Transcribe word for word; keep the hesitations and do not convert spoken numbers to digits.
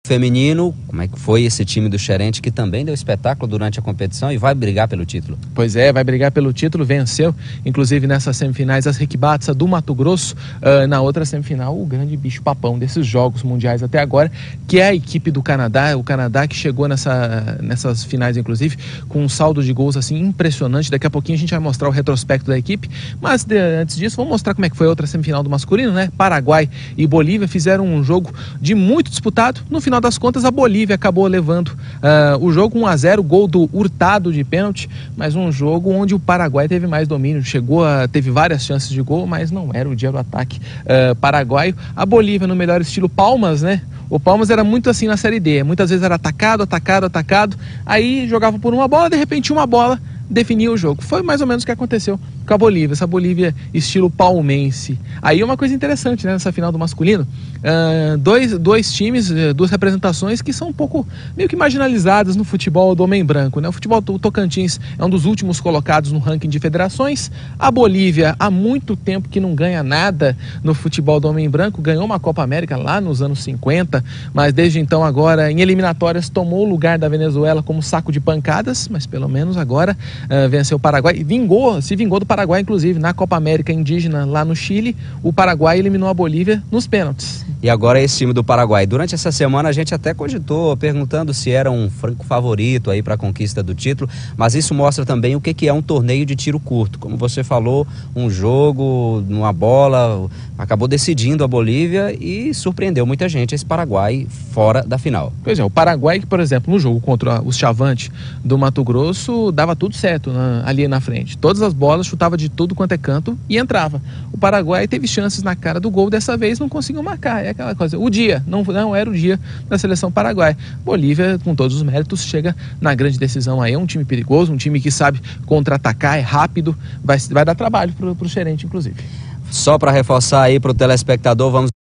feminino, como é que foi esse time do Xerente, que também deu espetáculo durante a competição e vai brigar pelo título? Pois é, vai brigar pelo título, venceu, inclusive nessas semifinais, as Riquibatsa do Mato Grosso, uh, na outra semifinal, o grande bicho-papão desses jogos mundiais até agora, que é a equipe do Canadá, o Canadá que chegou nessa, nessas finais, inclusive, com um saldo de gols assim impressionante. Daqui a pouquinho a gente vai mostrar o retrospecto da equipe, mas de, antes disso, vamos mostrar como é que foi a outra semifinal do masculino, né? Paraguai e Bolívia fizeram um jogo de muito disputado. No final das contas, a Bolívia acabou levando uh, o jogo um a zero, gol do Hurtado de pênalti, mas um jogo onde o Paraguai teve mais domínio, chegou a, teve várias chances de gol, mas não era o dia do ataque uh, paraguaio. A Bolívia no melhor estilo Palmas, né? O Palmas era muito assim na Série D, muitas vezes era atacado, atacado, atacado, aí jogava por uma bola, de repente uma bola definia o jogo. Foi mais ou menos o que aconteceu com a Bolívia, essa Bolívia estilo palmense. Aí uma coisa interessante, né, nessa final do masculino, uh, dois, dois times, duas representações que são um pouco meio que marginalizadas no futebol do homem branco, né? O futebol do Tocantins é um dos últimos colocados no ranking de federações. A Bolívia há muito tempo que não ganha nada no futebol do homem branco, ganhou uma Copa América lá nos anos cinquenta, mas desde então agora em eliminatórias tomou o lugar da Venezuela como saco de pancadas, mas pelo menos agora uh, venceu o Paraguai e vingou, se vingou do Paraguai, inclusive, na Copa América Indígena lá no Chile. O Paraguai eliminou a Bolívia nos pênaltis. E agora esse time do Paraguai. Durante essa semana a gente até cogitou, perguntando se era um franco favorito aí para a conquista do título, mas isso mostra também o que que é um torneio de tiro curto. Como você falou, um jogo, uma bola, acabou decidindo a Bolívia e surpreendeu muita gente esse Paraguai fora da final. Pois é, o Paraguai que, por exemplo, no jogo contra os Chavante do Mato Grosso, dava tudo certo na, ali na frente. Todas as bolas, chutava de tudo quanto é canto e entrava. O Paraguai teve chances na cara do gol, dessa vez não conseguiu marcar. É aquela coisa, o dia, não, não era o dia da seleção paraguaia. Bolívia, com todos os méritos, chega na grande decisão aí. É um time perigoso, um time que sabe contra-atacar, é rápido, vai, vai dar trabalho pro, pro Xerente, inclusive. Só para reforçar aí pro telespectador, vamos